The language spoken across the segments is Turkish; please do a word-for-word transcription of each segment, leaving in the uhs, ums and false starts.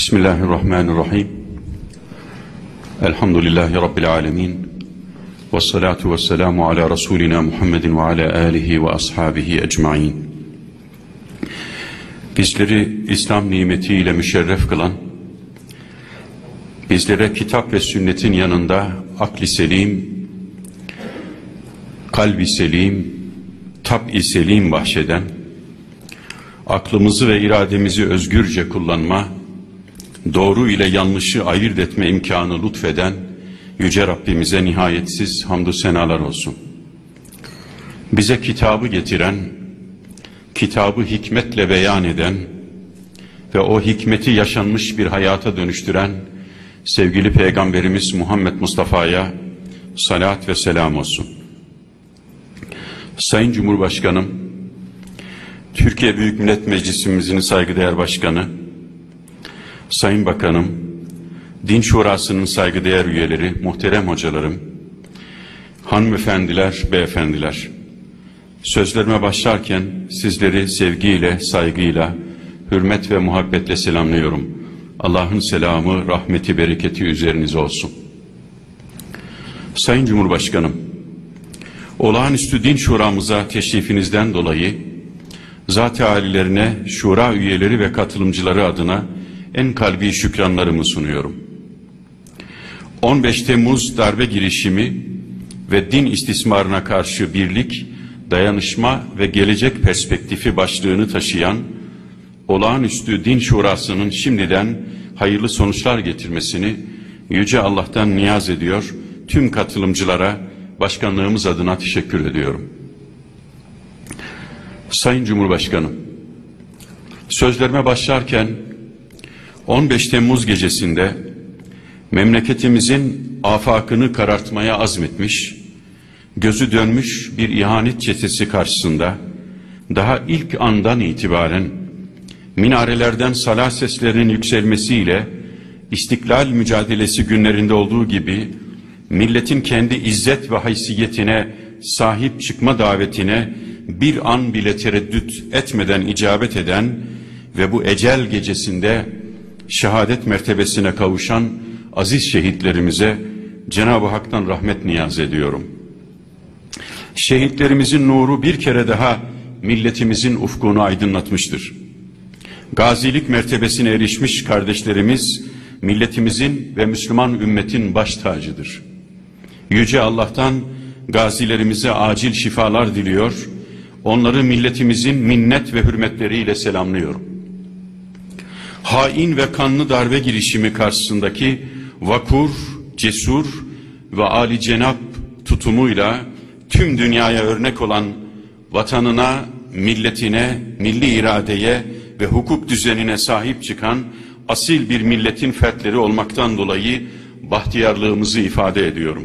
Bismillahirrahmanirrahim. Elhamdülillahi Rabbil alemin. Vessalatu vesselamu ala Resulina Muhammedin ve ala alihi ve ashabihi ecmain. Bizleri İslam nimetiyle müşerref kılan, bizlere kitap ve sünnetin yanında akli selim, kalbi selim, tab-i selim bahşeden, aklımızı ve irademizi özgürce kullanma, doğru ile yanlışı ayırt etme imkanı lütfeden Yüce Rabbimize nihayetsiz hamdü senalar olsun. Bize kitabı getiren, kitabı hikmetle beyan eden ve o hikmeti yaşanmış bir hayata dönüştüren sevgili Peygamberimiz Muhammed Mustafa'ya salat ve selam olsun. Sayın Cumhurbaşkanım, Türkiye Büyük Millet Meclisimizin saygıdeğer başkanı, Sayın Bakanım, Din Şurası'nın saygıdeğer üyeleri, muhterem hocalarım, hanımefendiler, beyefendiler, sözlerime başlarken sizleri sevgiyle, saygıyla, hürmet ve muhabbetle selamlıyorum. Allah'ın selamı, rahmeti, bereketi üzerinize olsun. Sayın Cumhurbaşkanım, olağanüstü din şuramıza teşrifinizden dolayı zat-ı âlilerine, şura üyeleri ve katılımcıları adına en kalbi şükranlarımı sunuyorum. on beş Temmuz darbe girişimi ve din istismarına karşı birlik, dayanışma ve gelecek perspektifi başlığını taşıyan olağanüstü din şurasının şimdiden hayırlı sonuçlar getirmesini Yüce Allah'tan niyaz ediyor, tüm katılımcılara başkanlığımız adına teşekkür ediyorum. Sayın Cumhurbaşkanım, sözlerime başlarken on beş Temmuz gecesinde memleketimizin afakını karartmaya azmetmiş, gözü dönmüş bir ihanet çetesi karşısında daha ilk andan itibaren minarelerden salah seslerinin yükselmesiyle İstiklal mücadelesi günlerinde olduğu gibi milletin kendi izzet ve haysiyetine sahip çıkma davetine bir an bile tereddüt etmeden icabet eden ve bu ecel gecesinde şehadet mertebesine kavuşan aziz şehitlerimize Cenab-ı Hak'tan rahmet niyaz ediyorum. Şehitlerimizin nuru bir kere daha milletimizin ufkunu aydınlatmıştır. Gazilik mertebesine erişmiş kardeşlerimiz milletimizin ve Müslüman ümmetin baş tacıdır. Yüce Allah'tan gazilerimize acil şifalar diliyor, onları milletimizin minnet ve hürmetleriyle selamlıyorum. Hain ve kanlı darbe girişimi karşısındaki vakur, cesur ve âli-cenap tutumuyla tüm dünyaya örnek olan vatanına, milletine, milli iradeye ve hukuk düzenine sahip çıkan asil bir milletin fertleri olmaktan dolayı bahtiyarlığımızı ifade ediyorum.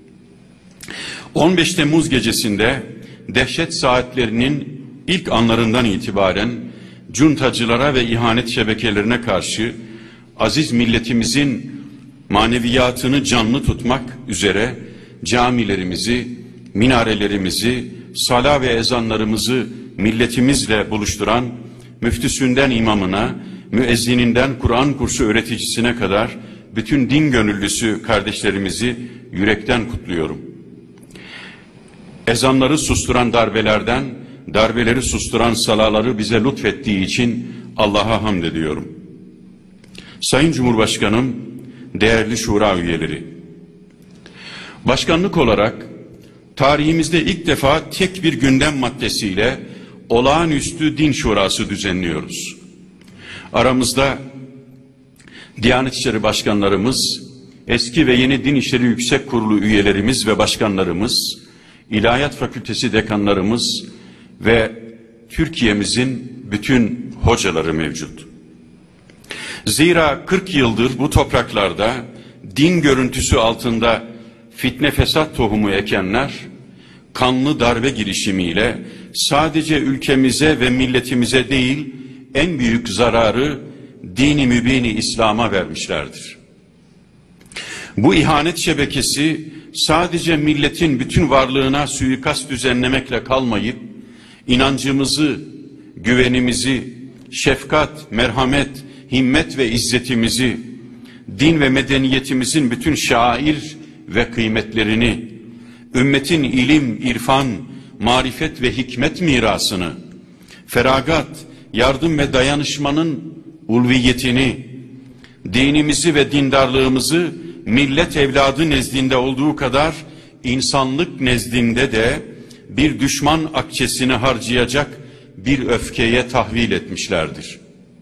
on beş Temmuz gecesinde dehşet saatlerinin ilk anlarından itibaren cuntacılara ve ihanet şebekelerine karşı aziz milletimizin maneviyatını canlı tutmak üzere camilerimizi, minarelerimizi, sala ve ezanlarımızı milletimizle buluşturan müftüsünden imamına, müezzininden Kur'an kursu öğreticisine kadar bütün din gönüllüsü kardeşlerimizi yürekten kutluyorum. Ezanları susturan darbelerden, darbeleri susturan salaları bize lütfettiği için Allah'a hamd ediyorum. Sayın Cumhurbaşkanım, değerli şura üyeleri, başkanlık olarak tarihimizde ilk defa tek bir gündem maddesiyle olağanüstü din şurası düzenliyoruz. Aramızda Diyanet İşleri Başkanlarımız, eski ve yeni Din İşleri Yüksek Kurulu üyelerimiz ve başkanlarımız, İlahiyat Fakültesi dekanlarımız ve Türkiye'mizin bütün hocaları mevcut. Zira kırk yıldır bu topraklarda din görüntüsü altında fitne fesat tohumu ekenler, kanlı darbe girişimiyle sadece ülkemize ve milletimize değil, en büyük zararı dini mübini İslam'a vermişlerdir. Bu ihanet şebekesi sadece milletin bütün varlığına suikast düzenlemekle kalmayıp, inancımızı, güvenimizi, şefkat, merhamet, himmet ve izzetimizi, din ve medeniyetimizin bütün şair ve kıymetlerini, ümmetin ilim, irfan, marifet ve hikmet mirasını, feragat, yardım ve dayanışmanın ulviyetini, dinimizi ve dindarlığımızı millet evladı nezdinde olduğu kadar insanlık nezdinde de bir düşman akçesini harcayacak bir öfkeye tahvil etmişlerdir.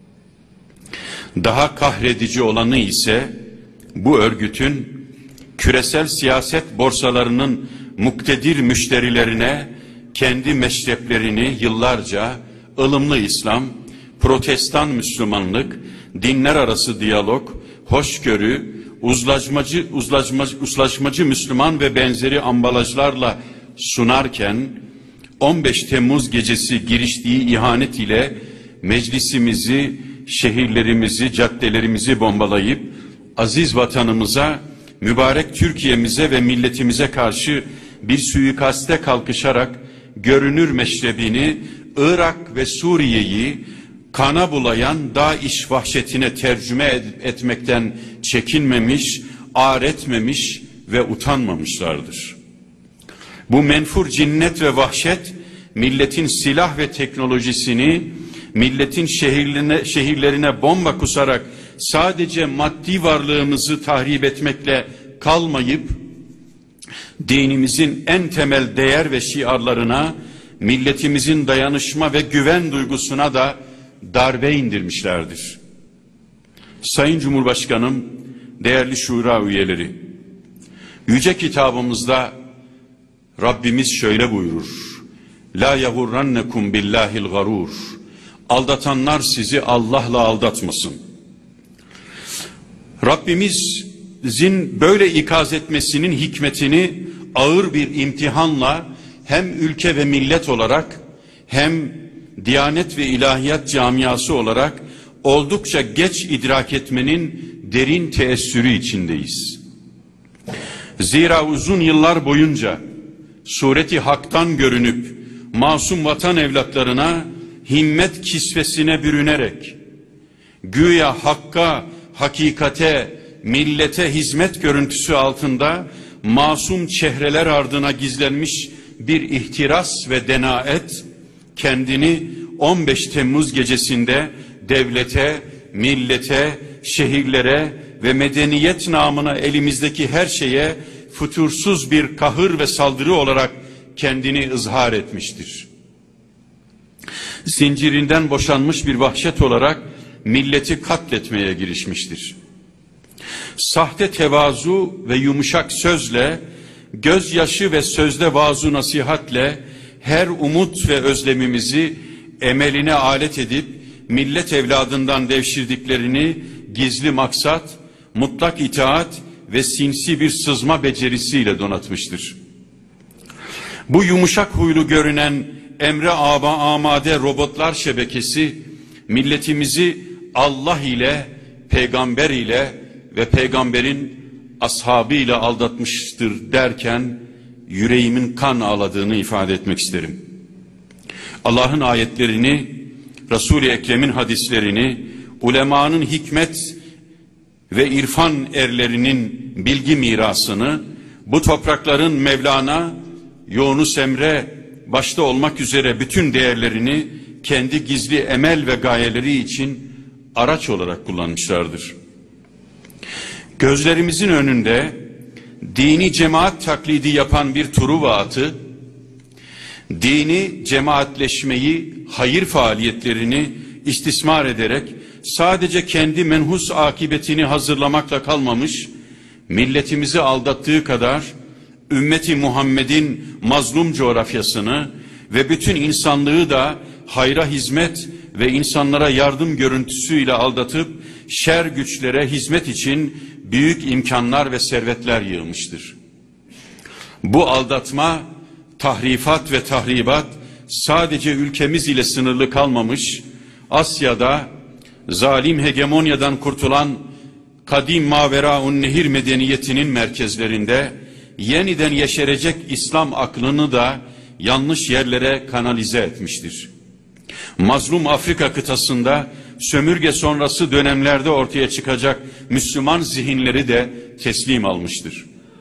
Daha kahredici olanı ise bu örgütün küresel siyaset borsalarının muktedir müşterilerine kendi meşreplerini yıllarca ılımlı İslam, protestan Müslümanlık, dinler arası diyalog, hoşgörü, uzlaşmacı, uzlaşmacı, uzlaşmacı Müslüman ve benzeri ambalajlarla sunarken on beş Temmuz gecesi giriştiği ihanet ile meclisimizi, şehirlerimizi, caddelerimizi bombalayıp aziz vatanımıza, mübarek Türkiye'mize ve milletimize karşı bir suikaste kalkışarak görünür meşrebini Irak ve Suriye'yi kana bulayan DAEŞ vahşetine tercüme etmekten çekinmemiş, âr etmemiş ve utanmamışlardır. Bu menfur cinnet ve vahşet milletin silah ve teknolojisini, milletin şehirlerine, şehirlerine bomba kusarak sadece maddi varlığımızı tahrip etmekle kalmayıp dinimizin en temel değer ve şiarlarına, milletimizin dayanışma ve güven duygusuna da darbe indirmişlerdir. Sayın Cumhurbaşkanım, değerli şura üyeleri, yüce kitabımızda Rabbimiz şöyle buyurur: La yagurrannekum billahil garur. Aldatanlar sizi Allah'la aldatmasın. Rabbimizin böyle ikaz etmesinin hikmetini ağır bir imtihanla hem ülke ve millet olarak hem Diyanet ve İlahiyat camiası olarak oldukça geç idrak etmenin derin teessürü içindeyiz. Zira uzun yıllar boyunca sureti haktan görünüp masum vatan evlatlarına himmet kisvesine bürünerek güya hakka, hakikate, millete hizmet görüntüsü altında masum çehreler ardına gizlenmiş bir ihtiras ve denaet kendini on beş Temmuz gecesinde devlete, millete, şehirlere ve medeniyet namına elimizdeki her şeye fütursuz bir kahır ve saldırı olarak kendini ızhar etmiştir. Zincirinden boşanmış bir vahşet olarak milleti katletmeye girişmiştir. Sahte tevazu ve yumuşak sözle, gözyaşı ve sözde vaaz-ı nasihatle her umut ve özlemimizi emeline alet edip millet evladından devşirdiklerini gizli maksat, mutlak itaat ve sinsi bir sızma becerisiyle donatmıştır. Bu yumuşak huylu görünen emre aba amade robotlar şebekesi milletimizi Allah ile, peygamber ile ve peygamberin ashabıyla aldatmıştır derken yüreğimin kan ağladığını ifade etmek isterim. Allah'ın ayetlerini, Resul-i Ekrem'in hadislerini, ulemanın hikmet ve irfan erlerinin bilgi mirasını, bu toprakların Mevlana, Yunus Emre başta olmak üzere bütün değerlerini kendi gizli emel ve gayeleri için araç olarak kullanmışlardır. Gözlerimizin önünde dini cemaat taklidi yapan bir Truva atı, dini cemaatleşmeyi, hayır faaliyetlerini istismar ederek sadece kendi menhus akıbetini hazırlamakla kalmamış, milletimizi aldattığı kadar ümmeti Muhammed'in mazlum coğrafyasını ve bütün insanlığı da hayra hizmet ve insanlara yardım görüntüsüyle aldatıp şer güçlere hizmet için büyük imkanlar ve servetler yığmıştır. Bu aldatma, tahrifat ve tahribat sadece ülkemiz ile sınırlı kalmamış, Asya'da zalim hegemonyadan kurtulan kadim Maveraun Nehir medeniyetinin merkezlerinde yeniden yeşerecek İslam aklını da yanlış yerlere kanalize etmiştir. Mazlum Afrika kıtasında sömürge sonrası dönemlerde ortaya çıkacak Müslüman zihinleri de teslim almıştır.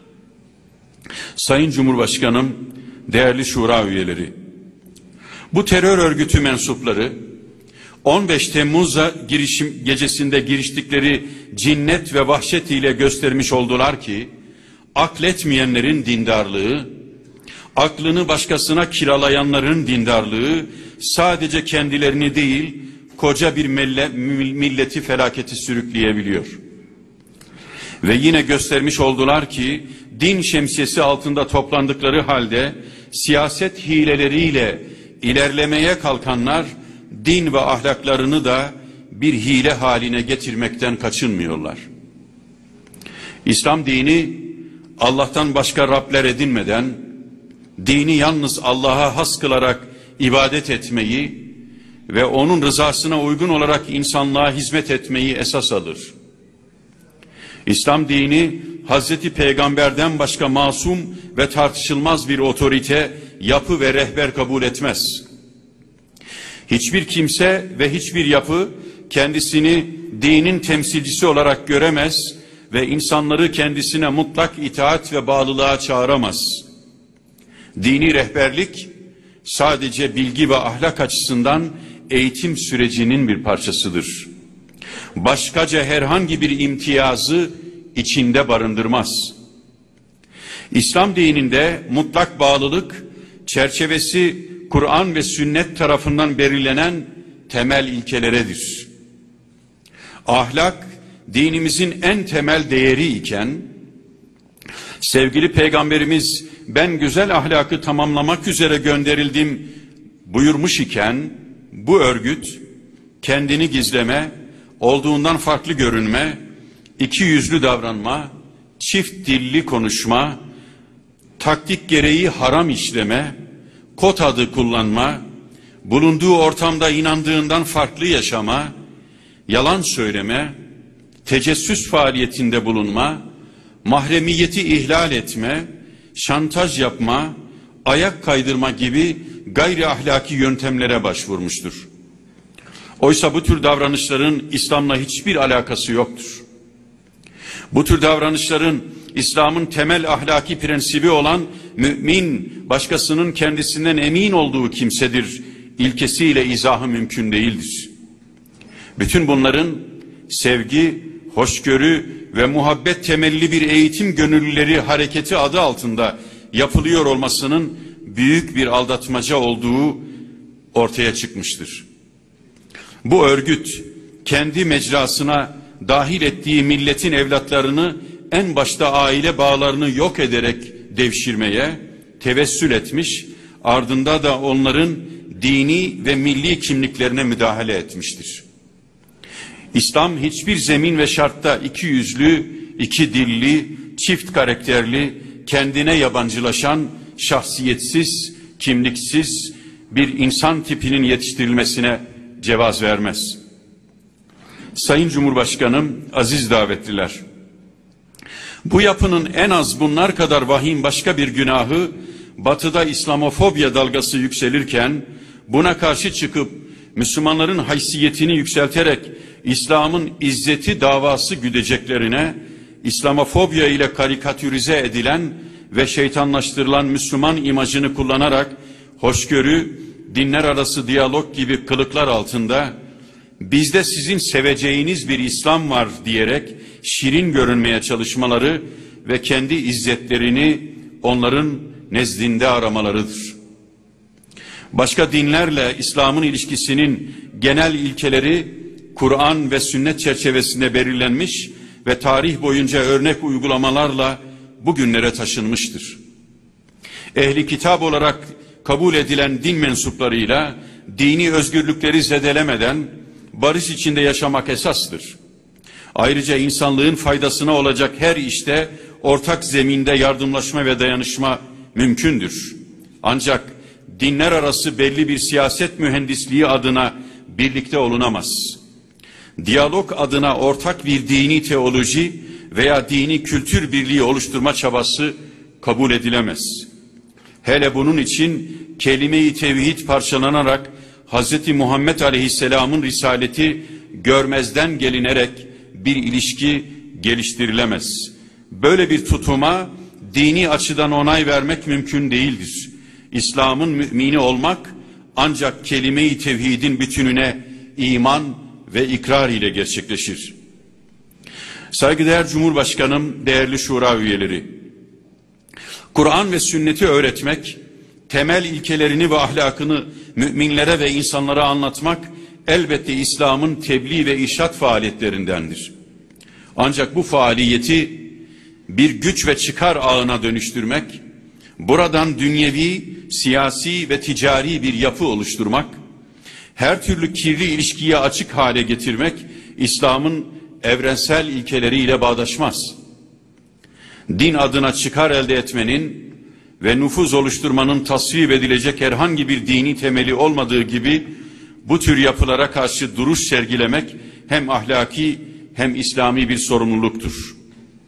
Sayın Cumhurbaşkanım, değerli şura üyeleri, bu terör örgütü mensupları on beş Temmuz'a girişim gecesinde giriştikleri cinnet ve vahşet ile göstermiş oldular ki, akletmeyenlerin dindarlığı, aklını başkasına kiralayanların dindarlığı sadece kendilerini değil, koca bir milleti felaketi sürükleyebiliyor. Ve yine göstermiş oldular ki, din şemsiyesi altında toplandıkları halde siyaset hileleriyle ilerlemeye kalkanlar, din ve ahlaklarını da bir hile haline getirmekten kaçınmıyorlar. İslam dini, Allah'tan başka Rabler edinmeden, dini yalnız Allah'a has kılarak ibadet etmeyi ve onun rızasına uygun olarak insanlığa hizmet etmeyi esas alır. İslam dini, Hazreti Peygamber'den başka masum ve tartışılmaz bir otorite, yapı ve rehber kabul etmez. Hiçbir kimse ve hiçbir yapı kendisini dinin temsilcisi olarak göremez ve insanları kendisine mutlak itaat ve bağlılığa çağıramaz. Dini rehberlik sadece bilgi ve ahlak açısından eğitim sürecinin bir parçasıdır. Başkaca herhangi bir imtiyazı içinde barındırmaz. İslam dininde mutlak bağlılık çerçevesi Kur'an ve sünnet tarafından belirlenen temel ilkeleredir. Ahlak dinimizin en temel değeri iken, sevgili Peygamberimiz ben güzel ahlakı tamamlamak üzere gönderildim buyurmuş iken, bu örgüt kendini gizleme, olduğundan farklı görünme, iki yüzlü davranma, çift dilli konuşma, taktik gereği haram işleme, kod adı kullanma, bulunduğu ortamda inandığından farklı yaşama, yalan söyleme, tecessüs faaliyetinde bulunma, mahremiyeti ihlal etme, şantaj yapma, ayak kaydırma gibi gayri ahlaki yöntemlere başvurmuştur. Oysa bu tür davranışların İslam'la hiçbir alakası yoktur. Bu tür davranışların İslam'ın temel ahlaki prensibi olan mümin başkasının kendisinden emin olduğu kimsedir ilkesiyle izahı mümkün değildir. Bütün bunların sevgi, hoşgörü ve muhabbet temelli bir eğitim gönüllüleri hareketi adı altında yapılıyor olmasının büyük bir aldatmaca olduğu ortaya çıkmıştır. Bu örgüt kendi mecrasına dahil ettiği milletin evlatlarını en başta aile bağlarını yok ederek devşirmeye tevessül etmiş, ardında da onların dini ve milli kimliklerine müdahale etmiştir. İslam hiçbir zemin ve şartta iki yüzlü, iki dilli, çift karakterli, kendine yabancılaşan, şahsiyetsiz, kimliksiz bir insan tipinin yetiştirilmesine cevaz vermez. Sayın Cumhurbaşkanım, aziz davetliler, bu yapının en az bunlar kadar vahim başka bir günahı, Batı'da İslamofobya dalgası yükselirken, buna karşı çıkıp Müslümanların haysiyetini yükselterek İslam'ın izzeti davası güdeceklerine, İslamofobya ile karikatürize edilen ve şeytanlaştırılan Müslüman imajını kullanarak hoşgörü, dinler arası diyalog gibi kılıklar altında bizde sizin seveceğiniz bir İslam var diyerek şirin görünmeye çalışmaları ve kendi izzetlerini onların nezdinde aramalarıdır. Başka dinlerle İslam'ın ilişkisinin genel ilkeleri Kur'an ve sünnet çerçevesinde belirlenmiş ve tarih boyunca örnek uygulamalarla bugünlere taşınmıştır. Ehli kitap olarak kabul edilen din mensuplarıyla dini özgürlükleri zedelemeden barış içinde yaşamak esastır. Ayrıca insanlığın faydasına olacak her işte ortak zeminde yardımlaşma ve dayanışma mümkündür. Ancak dinler arası belli bir siyaset mühendisliği adına birlikte olunamaz. Diyalog adına ortak bir dini teoloji veya dini kültür birliği oluşturma çabası kabul edilemez. Hele bunun için kelime-i tevhid parçalanarak Hazreti Muhammed Aleyhisselam'ın risaleti görmezden gelinerek bir ilişki geliştirilemez. Böyle bir tutuma dini açıdan onay vermek mümkün değildir. İslam'ın mümini olmak ancak kelime-i tevhidin bütününe iman ve ikrar ile gerçekleşir. Saygıdeğer Cumhurbaşkanım, değerli şura üyeleri, Kur'an ve sünneti öğretmek, temel ilkelerini ve ahlakını müminlere ve insanlara anlatmak elbette İslam'ın tebliğ ve irşat faaliyetlerindendir. Ancak bu faaliyeti bir güç ve çıkar ağına dönüştürmek, buradan dünyevi, siyasi ve ticari bir yapı oluşturmak, her türlü kirli ilişkiye açık hale getirmek İslam'ın evrensel ilkeleriyle bağdaşmaz. Din adına çıkar elde etmenin ve nüfuz oluşturmanın tasvip edilecek herhangi bir dini temeli olmadığı gibi bu tür yapılara karşı duruş sergilemek hem ahlaki hem İslami bir sorumluluktur.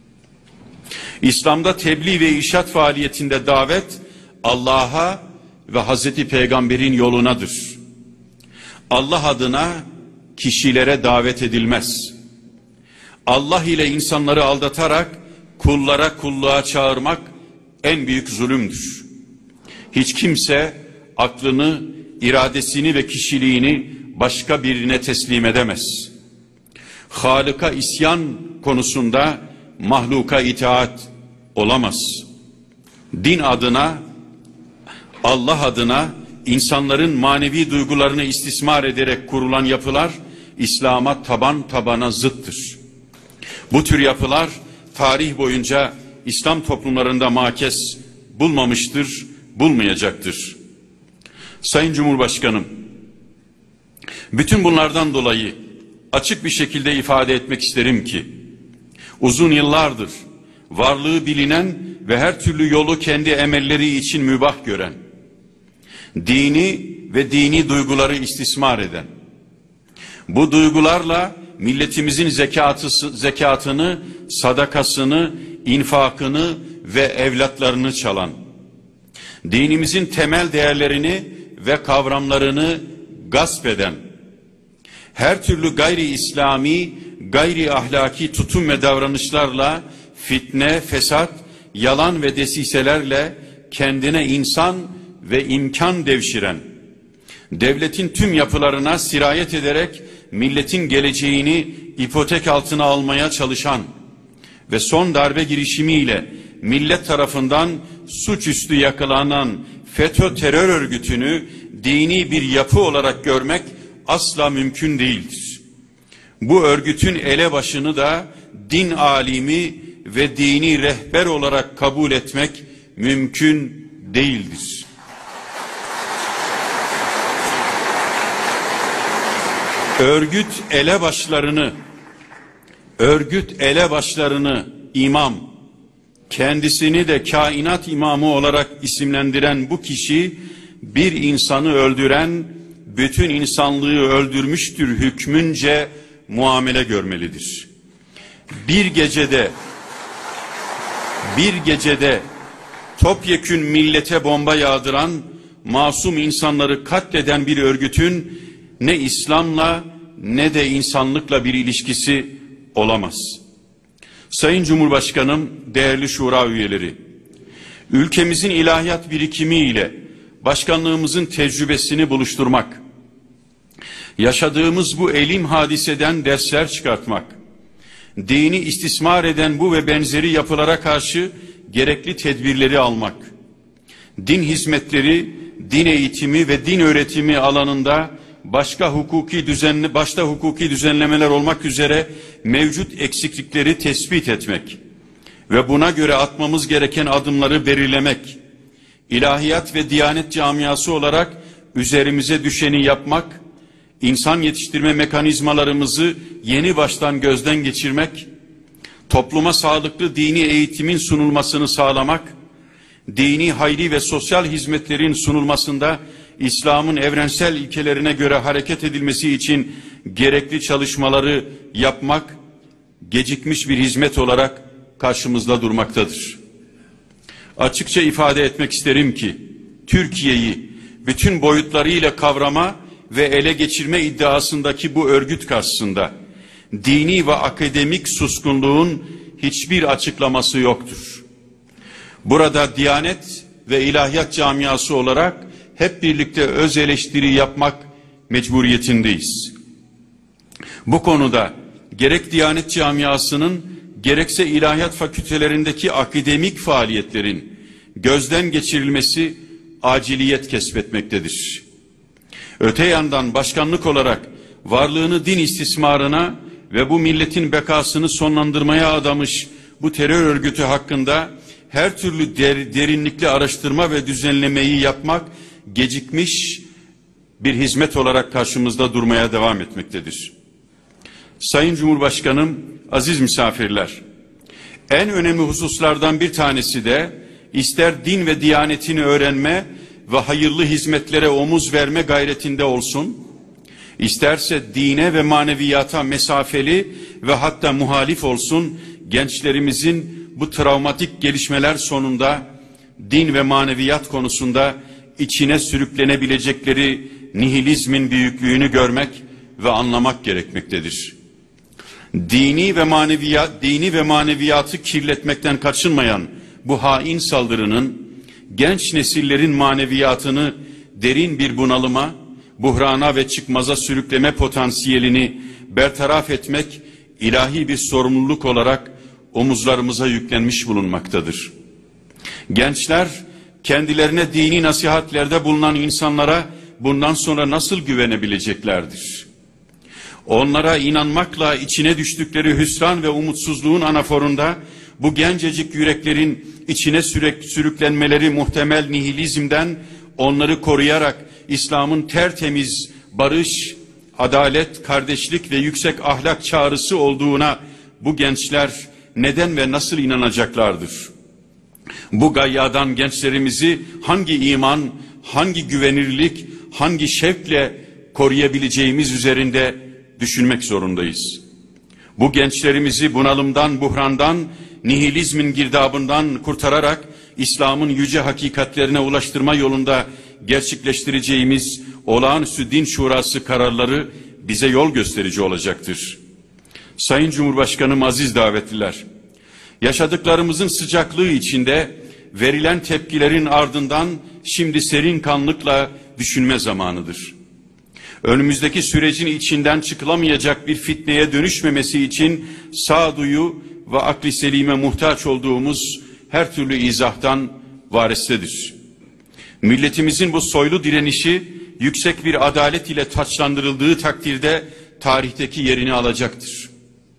İslam'da tebliğ ve irşat faaliyetinde davet Allah'a ve Hazreti Peygamber'in yolunadır. Allah adına kişilere davet edilmez. Allah ile insanları aldatarak kullara kulluğa çağırmak en büyük zulümdür. Hiç kimse aklını, iradesini ve kişiliğini başka birine teslim edemez. Halık'a isyan konusunda mahluka itaat olamaz. Din adına, Allah adına insanların manevi duygularını istismar ederek kurulan yapılar İslam'a taban tabana zıttır. Bu tür yapılar tarih boyunca İslam toplumlarında makes bulmamıştır, bulmayacaktır. Sayın Cumhurbaşkanım, bütün bunlardan dolayı açık bir şekilde ifade etmek isterim ki, uzun yıllardır varlığı bilinen ve her türlü yolu kendi emelleri için mübah gören, dini ve dini duyguları istismar eden, bu duygularla milletimizin zekatı, zekatını, sadakasını, infakını ve evlatlarını çalan, dinimizin temel değerlerini ve kavramlarını gasp eden, her türlü gayri İslami, gayri ahlaki tutum ve davranışlarla fitne, fesat, yalan ve desiselerle kendine insan ve imkan devşiren, devletin tüm yapılarına sirayet ederek milletin geleceğini ipotek altına almaya çalışan ve son darbe girişimiyle millet tarafından suçüstü yakalanan FETÖ terör örgütünü dini bir yapı olarak görmek asla mümkün değildir. Bu örgütün elebaşını da din alimi ve dini rehber olarak kabul etmek mümkün değildir. Örgüt elebaşlarını, örgüt elebaşlarını imam, kendisini de kainat imamı olarak isimlendiren bu kişi bir insanı öldüren, bütün insanlığı öldürmüştür hükmünce muamele görmelidir. Bir gecede, bir gecede topyekün millete bomba yağdıran, masum insanları katleden bir örgütün ne İslam'la ne de insanlıkla bir ilişkisi olamaz. Sayın Cumhurbaşkanım, değerli şura üyeleri, ülkemizin ilahiyat birikimi ile başkanlığımızın tecrübesini buluşturmak, yaşadığımız bu elim hadiseden dersler çıkartmak, dini istismar eden bu ve benzeri yapılara karşı gerekli tedbirleri almak, din hizmetleri, din eğitimi ve din öğretimi alanında başka hukuki düzenli başta hukuki düzenlemeler olmak üzere mevcut eksiklikleri tespit etmek ve buna göre atmamız gereken adımları belirlemek, ilahiyat ve diyanet camiası olarak üzerimize düşeni yapmak, insan yetiştirme mekanizmalarımızı yeni baştan gözden geçirmek, topluma sağlıklı dini eğitimin sunulmasını sağlamak, dini, hayri ve sosyal hizmetlerin sunulmasında İslam'ın evrensel ilkelerine göre hareket edilmesi için gerekli çalışmaları yapmak, gecikmiş bir hizmet olarak karşımızda durmaktadır. Açıkça ifade etmek isterim ki, Türkiye'yi bütün boyutlarıyla kavrama ve ele geçirme iddiasındaki bu örgüt karşısında dini ve akademik suskunluğun hiçbir açıklaması yoktur. Burada Diyanet ve İlahiyat camiası olarak hep birlikte öz eleştiri yapmak mecburiyetindeyiz. Bu konuda gerek Diyanet camiasının gerekse ilahiyat fakültelerindeki akademik faaliyetlerin gözden geçirilmesi aciliyet kesbetmektedir. Öte yandan başkanlık olarak varlığını din istismarına ve bu milletin bekasını sonlandırmaya adamış bu terör örgütü hakkında her türlü der, derinlikli araştırma ve düzenlemeyi yapmak gecikmiş bir hizmet olarak karşımızda durmaya devam etmektedir. Sayın Cumhurbaşkanım, aziz misafirler, en önemli hususlardan bir tanesi de ister din ve diyanetini öğrenme ve hayırlı hizmetlere omuz verme gayretinde olsun, isterse dine ve maneviyata mesafeli ve hatta muhalif olsun, gençlerimizin bu travmatik gelişmeler sonunda din ve maneviyat konusunda içine sürüklenebilecekleri nihilizmin büyüklüğünü görmek ve anlamak gerekmektedir. Dini ve maneviyat, dini ve maneviyatı kirletmekten kaçınmayan bu hain saldırının genç nesillerin maneviyatını derin bir bunalıma, buhrana ve çıkmaza sürükleme potansiyelini bertaraf etmek ilahi bir sorumluluk olarak omuzlarımıza yüklenmiş bulunmaktadır. Gençler kendilerine dini nasihatlerde bulunan insanlara bundan sonra nasıl güvenebileceklerdir? Onlara inanmakla içine düştükleri hüsran ve umutsuzluğun anaforunda bu gencecik yüreklerin içine sürek, sürüklenmeleri muhtemel nihilizmden onları koruyarak İslam'ın tertemiz barış, adalet, kardeşlik ve yüksek ahlak çağrısı olduğuna bu gençler neden ve nasıl inanacaklardır? Bu gayyadan gençlerimizi hangi iman, hangi güvenirlik, hangi şevkle koruyabileceğimiz üzerinde düşünmek zorundayız. Bu gençlerimizi bunalımdan, buhrandan, nihilizmin girdabından kurtararak İslam'ın yüce hakikatlerine ulaştırma yolunda gerçekleştireceğimiz olağanüstü din şurası kararları bize yol gösterici olacaktır. Sayın Cumhurbaşkanım, aziz davetliler, yaşadıklarımızın sıcaklığı içinde verilen tepkilerin ardından şimdi serin kanlıkla düşünme zamanıdır. Önümüzdeki sürecin içinden çıkılamayacak bir fitneye dönüşmemesi için sağduyu ve akli selime muhtaç olduğumuz her türlü izahtan varestedir. Milletimizin bu soylu direnişi yüksek bir adalet ile taçlandırıldığı takdirde tarihteki yerini alacaktır.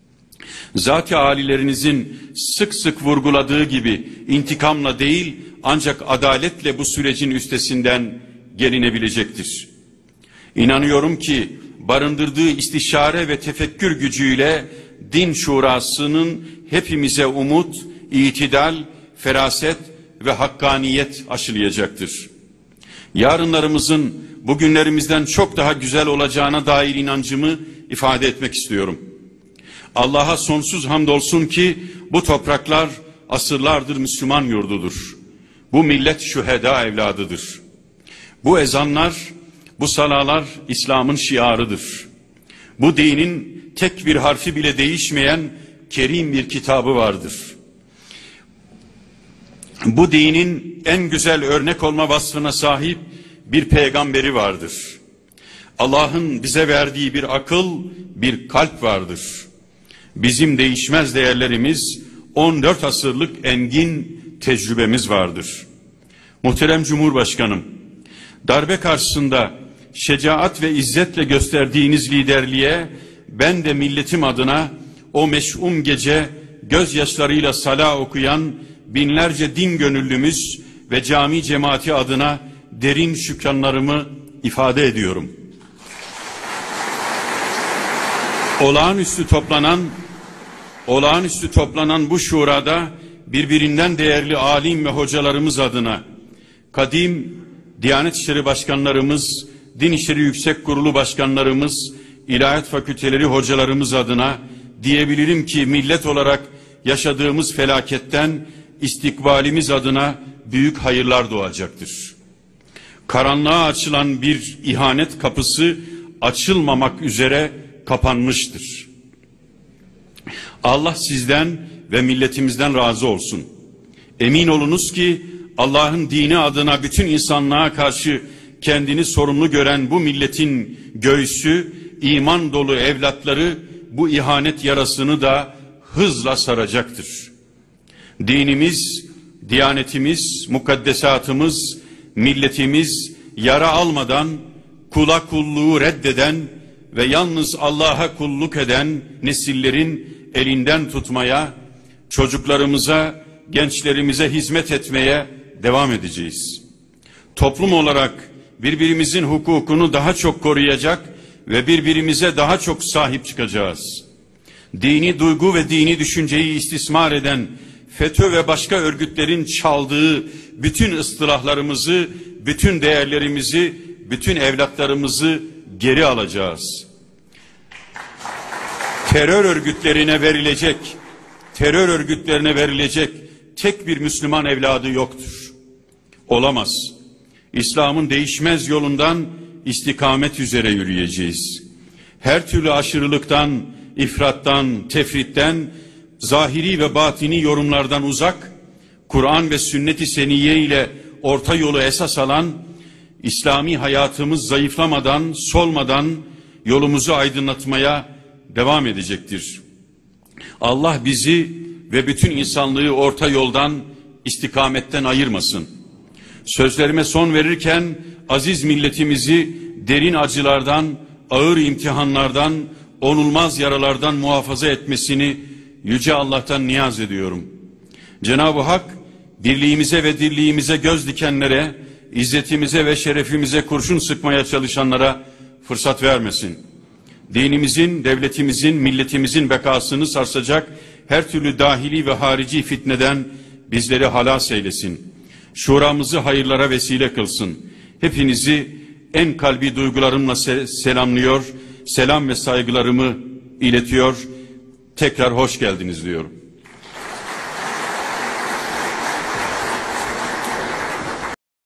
Zat-ı âlilerinizin sık sık vurguladığı gibi intikamla değil ancak adaletle bu sürecin üstesinden gelinebilecektir. İnanıyorum ki barındırdığı istişare ve tefekkür gücüyle din şurasının hepimize umut, itidal, feraset ve hakkaniyet aşılayacaktır. Yarınlarımızın bugünlerimizden çok daha güzel olacağına dair inancımı ifade etmek istiyorum. Allah'a sonsuz hamdolsun ki bu topraklar asırlardır Müslüman yurdudur. Bu millet şüheda evladıdır. Bu ezanlar, bu salalar İslam'ın şiarıdır. Bu dinin tek bir harfi bile değişmeyen kerim bir kitabı vardır. Bu dinin en güzel örnek olma vasfına sahip bir peygamberi vardır. Allah'ın bize verdiği bir akıl, bir kalp vardır. Bizim değişmez değerlerimiz, on dört asırlık engin tecrübemiz vardır. Muhterem Cumhurbaşkanım, darbe karşısında şecaat ve izzetle gösterdiğiniz liderliğe ben de milletim adına o meş'um gece gözyaşlarıyla sala okuyan binlerce din gönüllümüz ve cami cemaati adına derin şükranlarımı ifade ediyorum. Olağanüstü toplanan, olağanüstü toplanan bu şurada birbirinden değerli alim ve hocalarımız adına kadim Diyanet İşleri Başkanlarımız, Din İşleri Yüksek Kurulu Başkanlarımız, İlahiyat Fakülteleri hocalarımız adına diyebilirim ki millet olarak yaşadığımız felaketten istikbalimiz adına büyük hayırlar doğacaktır. Karanlığa açılan bir ihanet kapısı açılmamak üzere kapanmıştır. Allah sizden ve milletimizden razı olsun. Emin olunuz ki Allah'ın dini adına bütün insanlığa karşı kendini sorumlu gören bu milletin göğsü, iman dolu evlatları bu ihanet yarasını da hızla saracaktır. Dinimiz, diyanetimiz, mukaddesatımız, milletimiz yara almadan kula kulluğu reddeden ve yalnız Allah'a kulluk eden nesillerin elinden tutmaya, çocuklarımıza, gençlerimize hizmet etmeye devam edeceğiz. Toplum olarak birbirimizin hukukunu daha çok koruyacak ve birbirimize daha çok sahip çıkacağız. Dini duygu ve dini düşünceyi istismar eden FETÖ ve başka örgütlerin çaldığı bütün ıstılahlarımızı, bütün değerlerimizi, bütün evlatlarımızı geri alacağız. Terör örgütlerine verilecek, terör örgütlerine verilecek tek bir Müslüman evladı yoktur. Olamaz. İslam'ın değişmez yolundan istikamet üzere yürüyeceğiz. Her türlü aşırılıktan, ifrattan, tefritten, zahiri ve batini yorumlardan uzak, Kur'an ve sünnet-i seniyye ile orta yolu esas alan, İslami hayatımız zayıflamadan, solmadan yolumuzu aydınlatmaya devam edecektir. Allah bizi ve bütün insanlığı orta yoldan, istikametten ayırmasın. Sözlerime son verirken aziz milletimizi derin acılardan, ağır imtihanlardan, onulmaz yaralardan muhafaza etmesini Yüce Allah'tan niyaz ediyorum. Cenab-ı Hak birliğimize ve dirliğimize göz dikenlere, izzetimize ve şerefimize kurşun sıkmaya çalışanlara fırsat vermesin. Dinimizin, devletimizin, milletimizin bekasını sarsacak her türlü dahili ve harici fitneden bizleri halas eylesin. Şuramızı hayırlara vesile kılsın. Hepinizi en kalbi duygularımla selamlıyor, selam ve saygılarımı iletiyor. Tekrar hoş geldiniz diyorum.